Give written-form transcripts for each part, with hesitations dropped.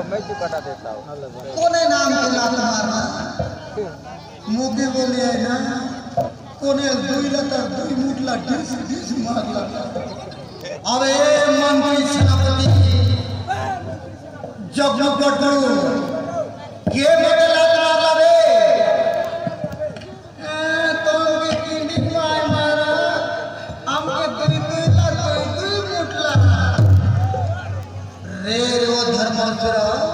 मैं तो कटा देता हूँ। कोने नाम के लात मारना मुके बोले है ना कोने दुई लता दुई मुटला डिस डिस मारला अबे मंत्री सेनापति जगनु गड्डू के बदला मारला रे तो के किंडी मार मारा हमके दुई दुई लता दुई मुटला रे रो धर्मेश्वर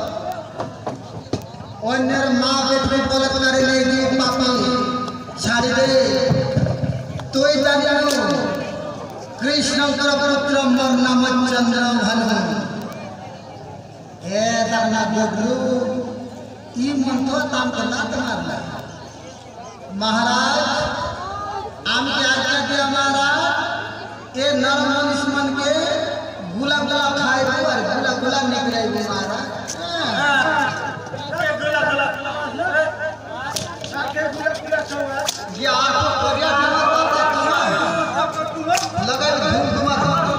अन्यर माँ बेटे बोलत करे नहीं दी पापी छाड़ी दे तोय जानियो कृष्ण कर पुत्र मोर नाम चंद्र भानु ए दरना गोगरू ई मन तो ताम कला मारला महाराज आम के आज्ञा दे हमारा ए नर मनुष्य मन के गुला गुला खाए पर गुला गुला निकले महाराज ये आपको कोरिया लगा धूम धुमा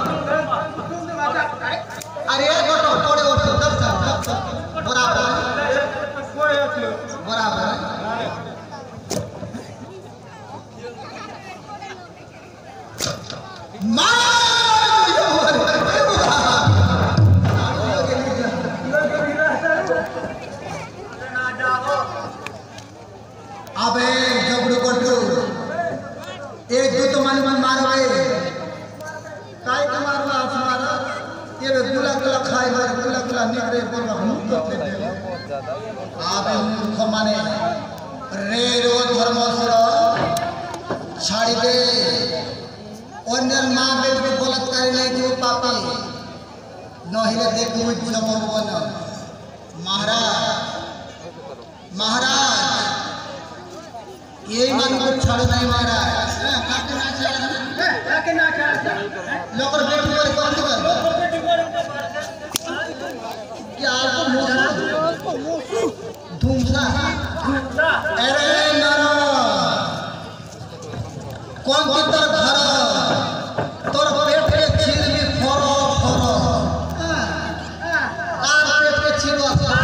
अरे गोटो तोड़े उठो दस बराबर बराबर अबे जबड़ू कोटू एक दो तो मन मन मारोगे काय का मारवा हमारा ये गुला गुला खाए मार गुला गुला निकले बोल मुंह तो थे अबे मुंह माने रे रो धर्मेश्वर छाड़ी दे अन्यर मां बेट में गलत करे नहीं जो पापी नहिले देखो जमो बन महाराज महाराज ये मन को छोड़ नहीं मारा काके ना लोकर बेटी पर कौन कर क्या आपको धूमसा अरे नाना कौन की तरफ घर तोर पेट के छील भी फोरो फोरो तार पेट के छील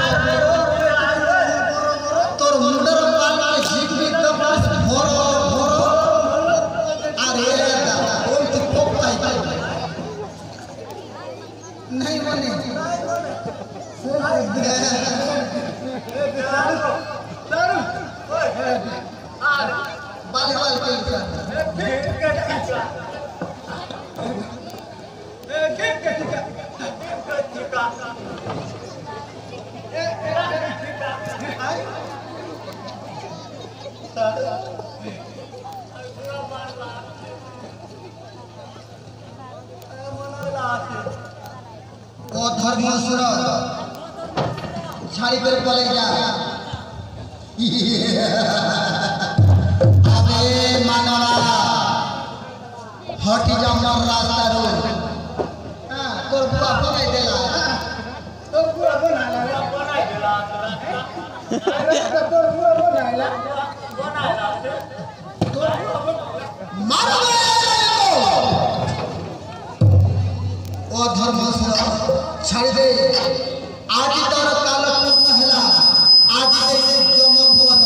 तोर मुंडर बाल के झीक भी कपास फोरो फोरो अरे कौन की पोपता है नहीं बने बाली बाल के ओ धर्मेश्वर छाड़ी कर पले जा अबे मानवा हटी जा मर रास्ता रो हां तोर बुआ बनाई देला तोर बुआ बनाला तोर बुआ बनाला मारो ओ धर्मेश्वर छाड़ी दे आज तार काल पूर्ण हैला आज से जम भवन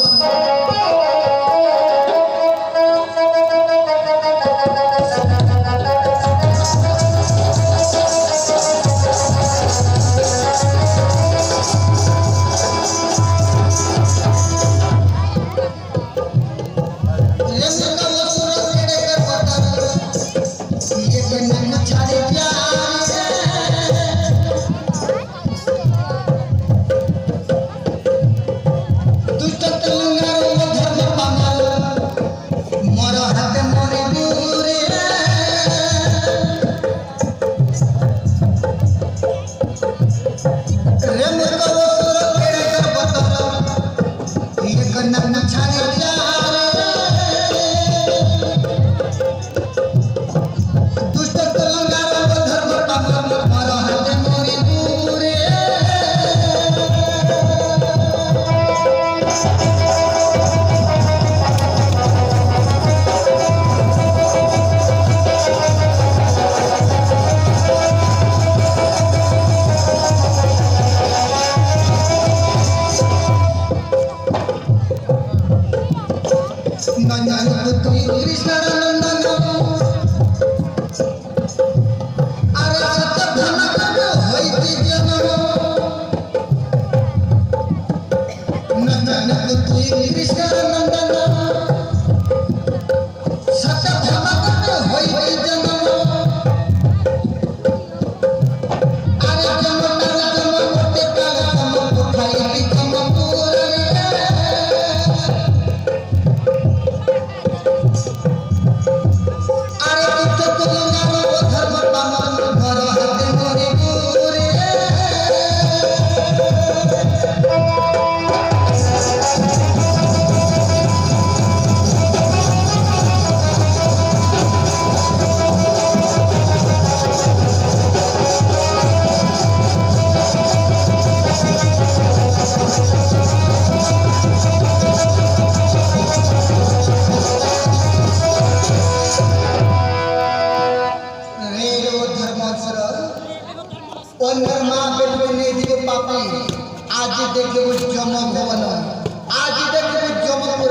पंद्रह माँ बेटे नहीं दिए पापी आज देखे वो जमक भवन आज देखे वो जमकपुर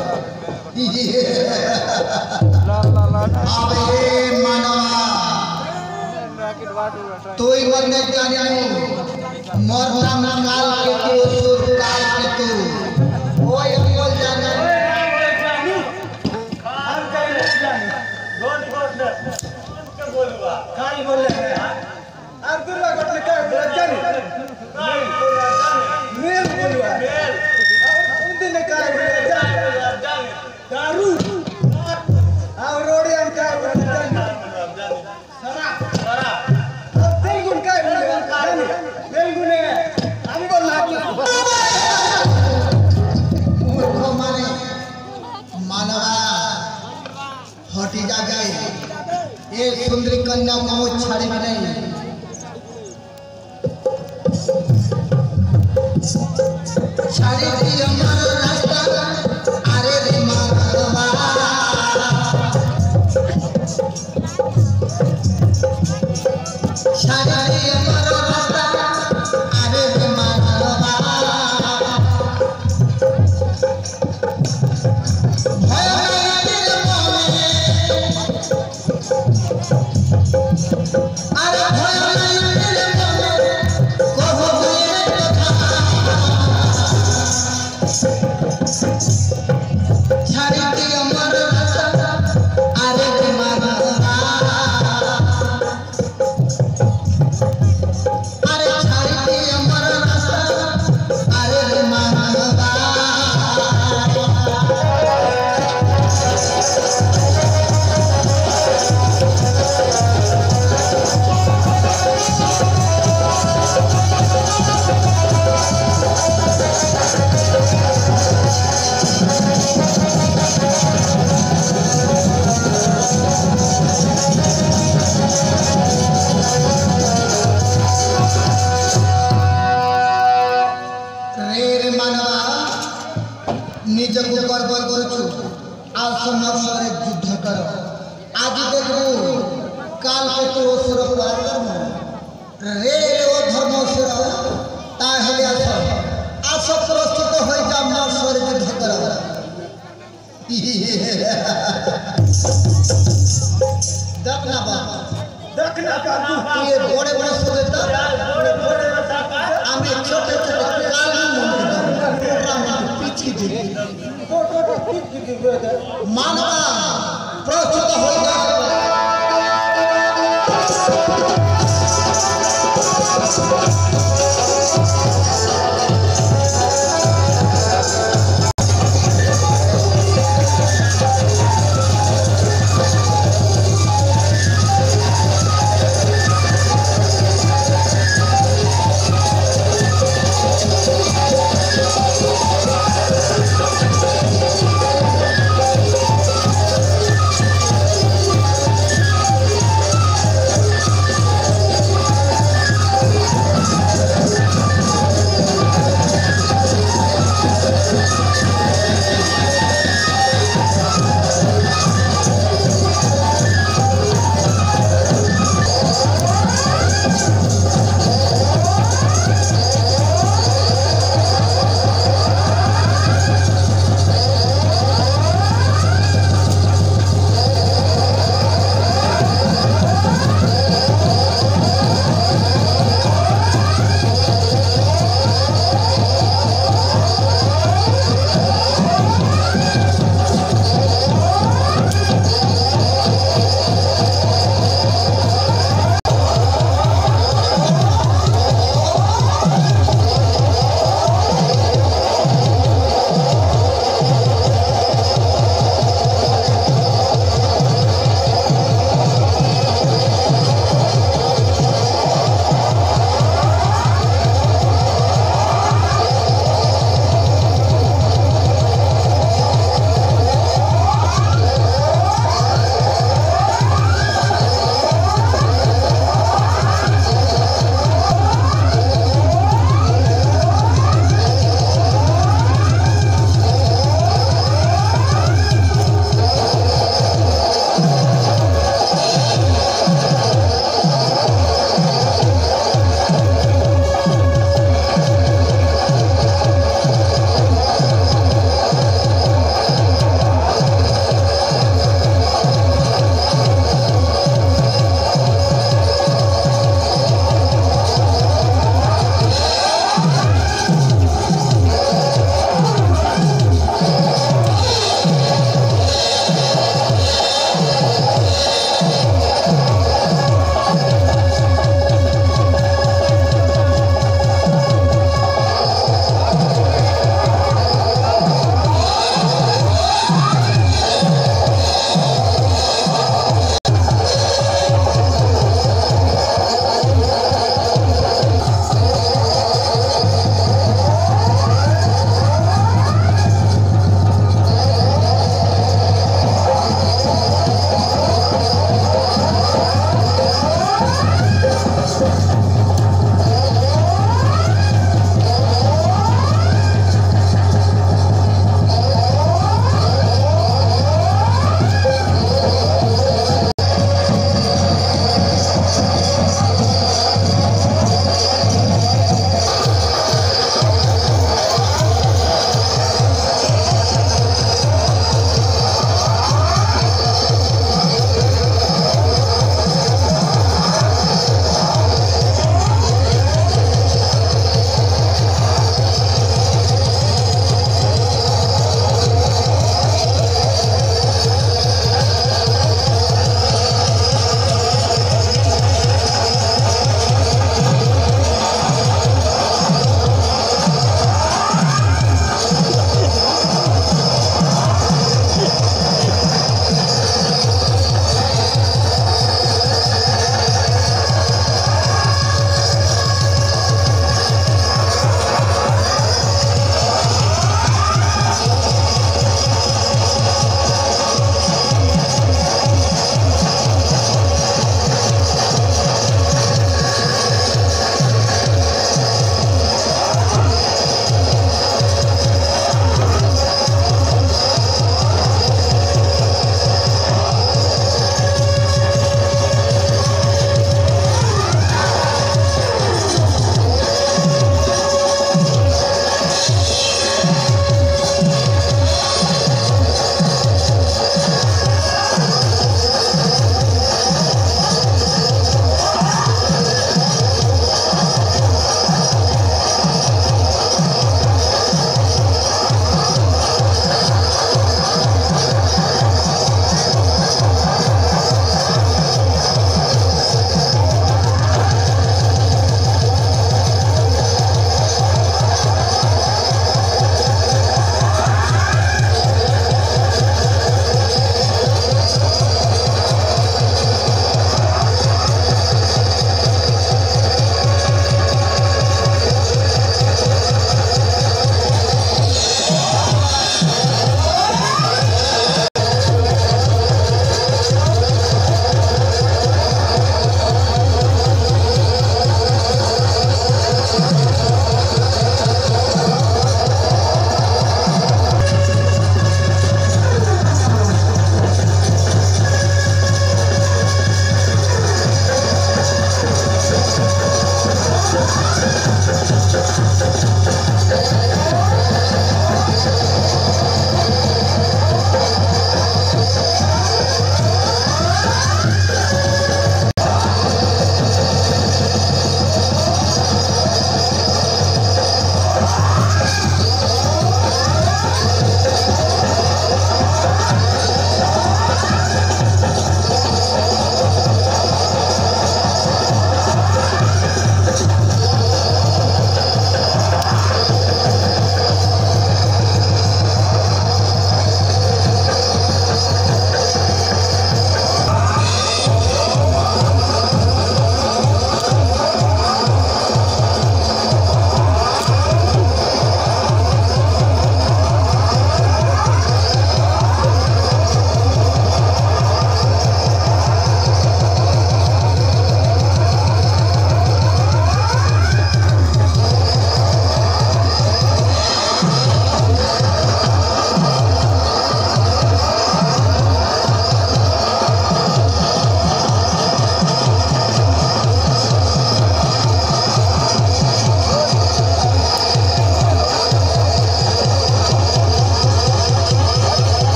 अबे मानवा तोई मरने जाने मरना काल के तू सुर काल के तू ओए बोल जाने हम कहीं नहीं जाने डोंट बोलवा काई बोले आप गुरु को क्या बोल जाने मेल बोलवा मेल उन दिन का जाने दारू और रोडियन का बोल जाने सरा अब तेलुगु का बोल जाने तेलुगु ने हम बोलना मूर्ख माने मानवा हटी जा गए ये सुंदरी कन्या को छाड़ी भी नहीं छाड़ी दी हमारा रास्ता अरे रे मानवा छाड़ी दी हमारा रास्ता अरे रे मानवा मानवा प्रस्तुत हो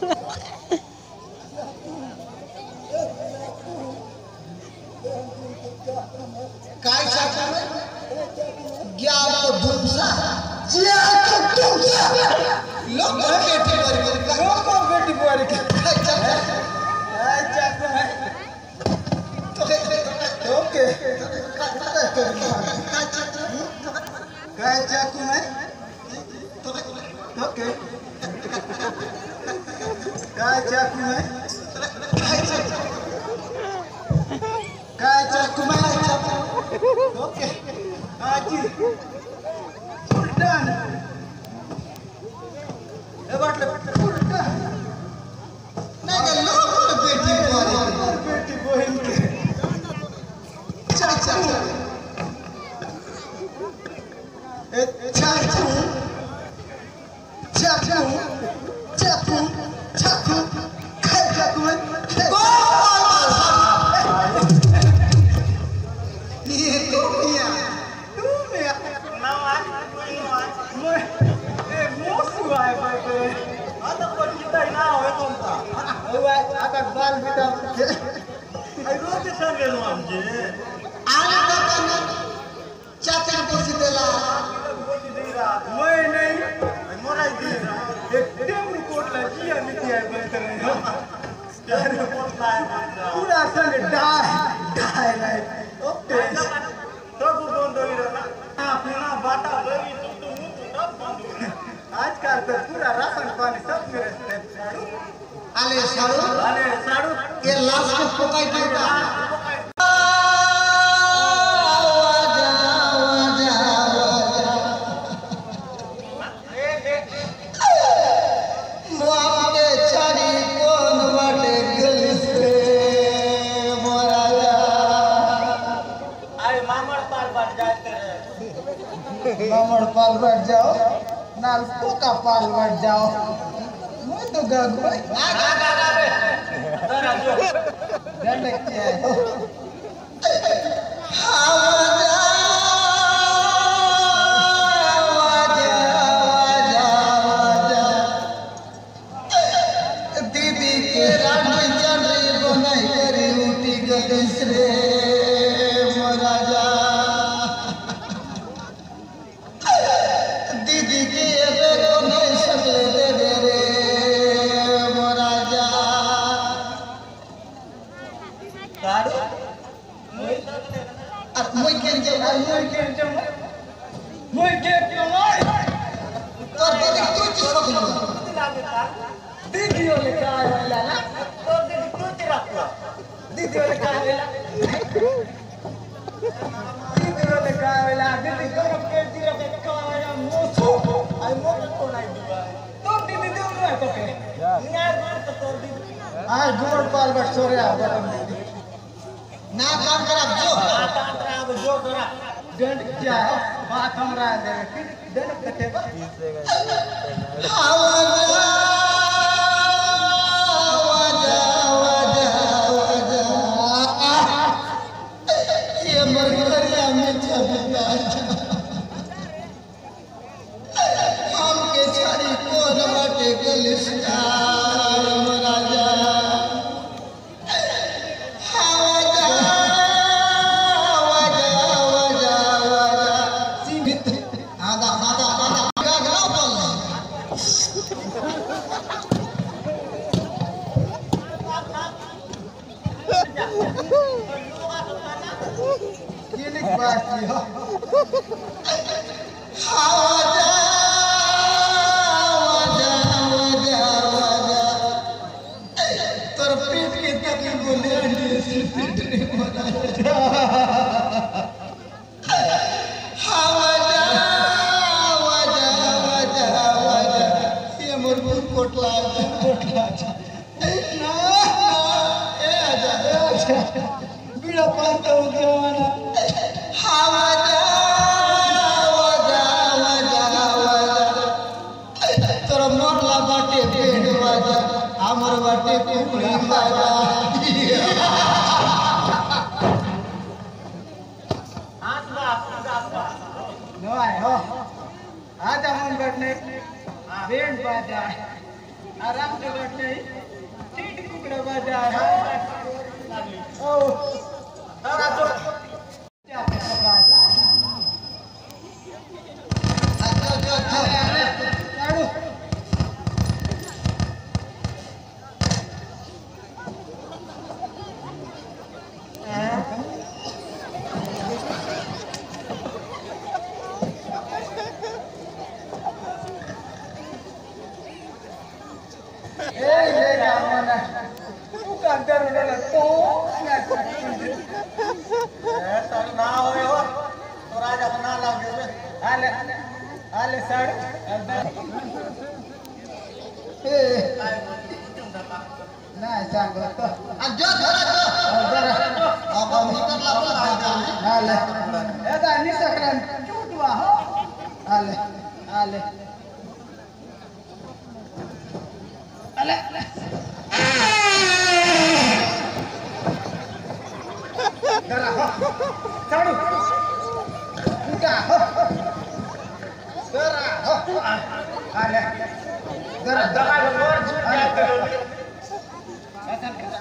काय चाकू में गया तो धुमसा जिया तो धुमसा लोग बेटी पर काय चाकू में ओके काय चाकू में ओके काय चाकू में काय चाकू में ओके आजी उल्टन ए बाटले उल्टन नहीं के लोग बेटी बहन के चाचा ए चाचू चाचू चाचू चाचू काय चाकू में akan bal kita ai rote sange no amje ani kan chacha posi dela moi nahi morai dira ekdem report la kiya miti hai better hai yaar report la pura sange die nahi okay सब बंद हो रहा ना अपना बाटा बरी तो सब बंद हो आजकल तो पूरा राशन पानी सब मेरे आले साड़ू ये लाश को पकाई देता मामड़ पाल बैठ जाओ नाल पोका पाल बैठ जाओ मैं तो गग भाई डंडक क्या है दीदी के रानी चंद्री बनाई करी उठी गगन रे महाराजा दीदी के बेगो नहीं सकले दे रे महाराजा साड़ू मोई के जो तो दीदी तू चीज सकलो दीदी ओले काय होला ना तो दीदी तू चिराकला दीदी ओले काय होला दीदी ओले काय होला दीदी गरम के दिरा के काय मोसो आई मोर को नहीं दिबा तो दीदी दे नो है तोके यार मार तो तोर दीदी आज गुड़ पाल बैठ सोरे आ गरम दीदी ना काम करा जो करा दंड क्या है बात हमरा दे दंड कते बा ये मरकरिया में छबिया हम के छाड़ी कोन बाटे गलिस्तान महाराजा आराम से बैठे ठीक टुकड़ा बजा है ओ सारा तो क्या पकड़ा चाड़ू अंदर उड़े तो ना होए हो तो राजा ना लागे आले आले सर ए ना सांग तो जो अब भीतर लागला आले एदा नि सकरन चूटवा हो आले आले आले जरा हो चाड़ू उठा हो जरा हो आले जरा दबा और छूट जाते ऐसा कर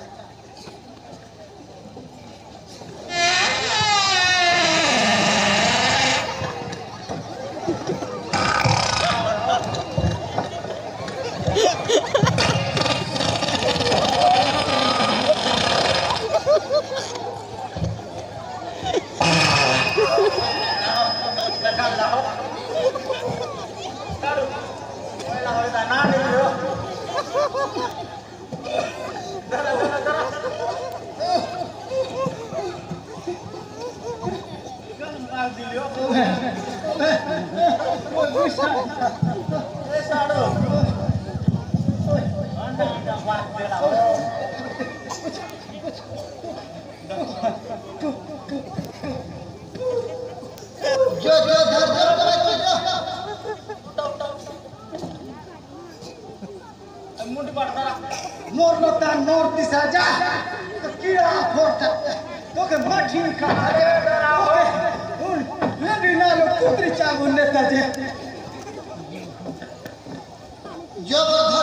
मोर नता नोर दिशा जा तो कीड़ा फोट तो के मठी खा ओए ले बिना लो कुतरी चाबुन नेता जे जो